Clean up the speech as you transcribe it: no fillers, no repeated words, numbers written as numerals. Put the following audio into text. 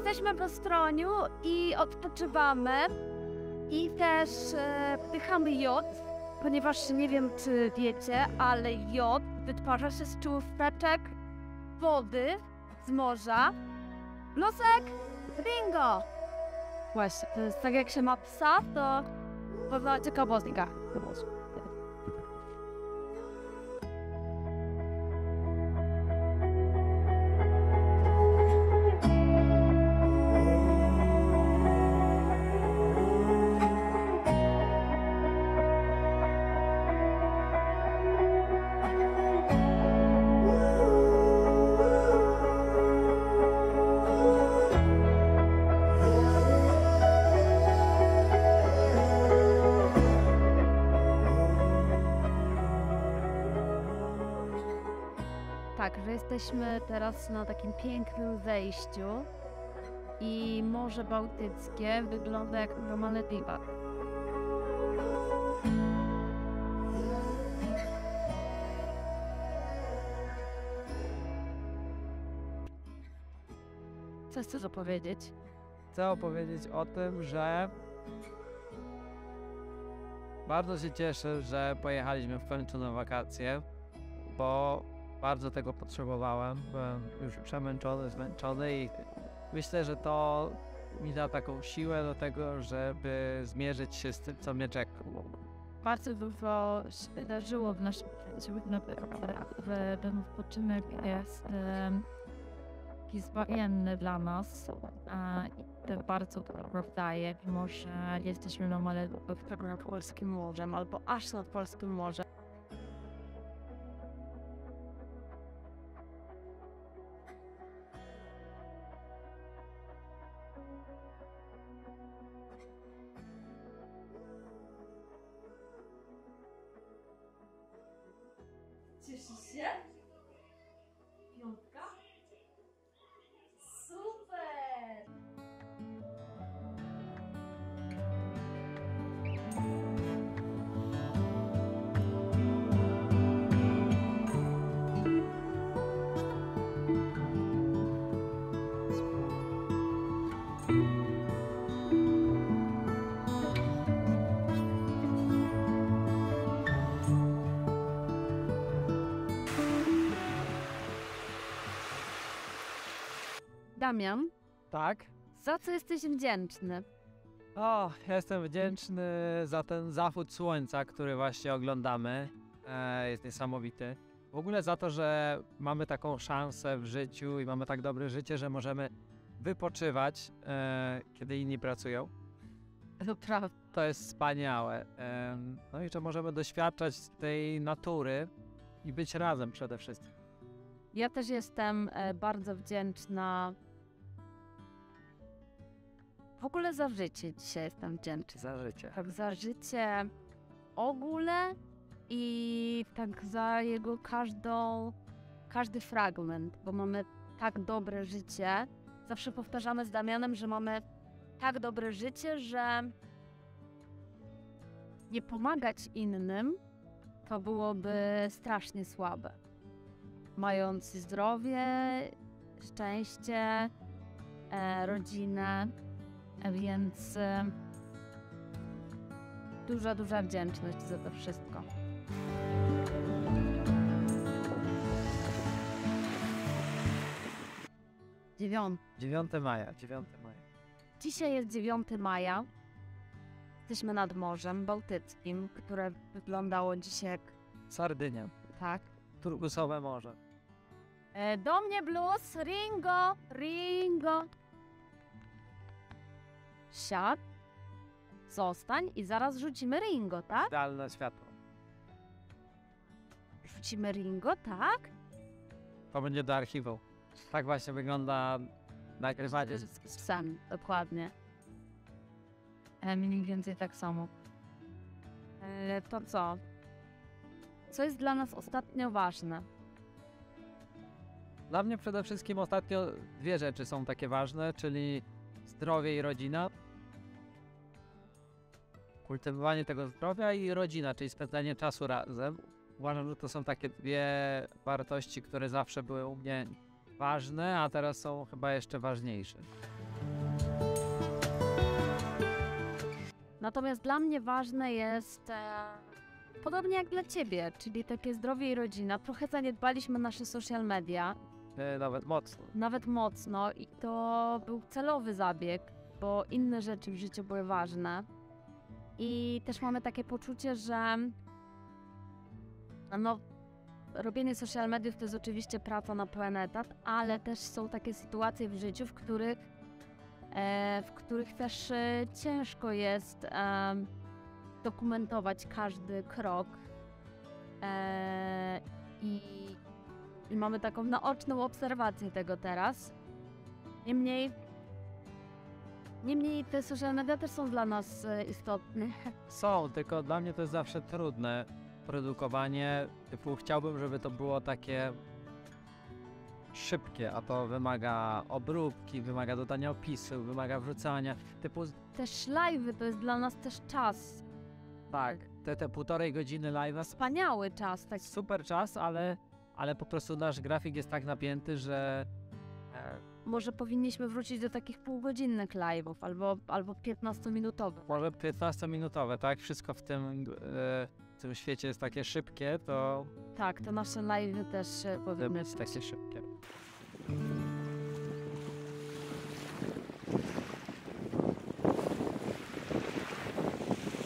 Jesteśmy w Ostroniu i odpoczywamy i też wdychamy jod, ponieważ nie wiem czy wiecie, ale jod wytwarza się z cząsteczek wody z morza. Blusek, Ringo! Właśnie, to jest tak jak się ma psa, to pewna ciekawostka. Tak, że jesteśmy teraz na takim pięknym zejściu i Morze Bałtyckie wygląda jak na Malediwach. Co chcesz opowiedzieć? Chcę opowiedzieć o tym, że bardzo się cieszę, że pojechaliśmy w końcu na wakacje, bo bardzo tego potrzebowałem. Byłem już przemęczony, zmęczony i myślę, że to mi da taką siłę do tego, żeby zmierzyć się z tym, co mnie czeka. Bardzo dużo się wydarzyło w naszym życiu. Ten odpoczynek jest taki zbawienny dla nas i to bardzo dobro daje, mimo że jesteśmy na Malediwach nad Polskim Morzem albo aż nad Polskim Morzem. Cieszysz się? Piątka? Super! Damian, Tak? za co jesteś wdzięczny? O, ja jestem wdzięczny za ten zachód słońca, który właśnie oglądamy. Jest niesamowity. W ogóle za to, że mamy taką szansę w życiu i mamy tak dobre życie, że możemy wypoczywać, kiedy inni pracują. To prawda. To jest wspaniałe. No i że możemy doświadczać tej natury i być razem przede wszystkim. Ja też jestem bardzo wdzięczna. W ogóle za życie dzisiaj jestem wdzięczna. Za życie. Tak, za życie w ogóle i tak za jego każdy fragment, bo mamy tak dobre życie. Zawsze powtarzamy z Damianem, że mamy tak dobre życie, że nie pomagać innym to byłoby strasznie słabe. Mając zdrowie, szczęście, rodzinę, więc duża wdzięczność za to wszystko. Dziewiąty. 9 maja. Dzisiaj jest 9 maja. Jesteśmy nad Morzem Bałtyckim, które wyglądało dzisiaj jak Sardynia. tak. Turkusowe morze. Do mnie blues, Ringo, Ringo. Siad, zostań i zaraz rzucimy Ringo, tak? Idealne światło. Rzucimy Ringo, tak? To będzie do archiwum. Tak właśnie wygląda nagrywanie. Z psem, dokładnie. Mniej więcej tak samo. To co? Co jest dla nas ostatnio ważne? Dla mnie przede wszystkim ostatnio dwie rzeczy są takie ważne, czyli zdrowie i rodzina. Kultywowanie tego zdrowia i rodzina, czyli spędzanie czasu razem. Uważam, że to są takie dwie wartości, które zawsze były u mnie ważne, a teraz są chyba jeszcze ważniejsze. Natomiast dla mnie ważne jest, podobnie jak dla ciebie, czyli takie zdrowie i rodzina. Trochę zaniedbaliśmy nasze social media, Nawet mocno. nawet mocno i to był celowy zabieg, bo inne rzeczy w życiu były ważne. I też mamy takie poczucie, że no, robienie social mediów to jest oczywiście praca na pełen etat, ale też są takie sytuacje w życiu, w których też ciężko jest dokumentować każdy krok i mamy taką naoczną obserwację tego teraz. Niemniej te social media też są dla nas istotne. Są, tylko dla mnie to jest zawsze trudne produkowanie. Typu chciałbym, żeby to było takie szybkie, a to wymaga obróbki, wymaga dodania opisu, wymaga wrzucania. Typu Też live'y to jest dla nas też czas. tak, te 1,5 godziny live'a, Wspaniały czas. Tak. super czas, ale po prostu nasz grafik jest tak napięty, że Może powinniśmy wrócić do takich półgodzinnych live'ów albo 15-minutowych. może 15-minutowe, tak? Wszystko w tym świecie jest takie szybkie, to Tak, to nasze live'y też powinny jest takie szybkie.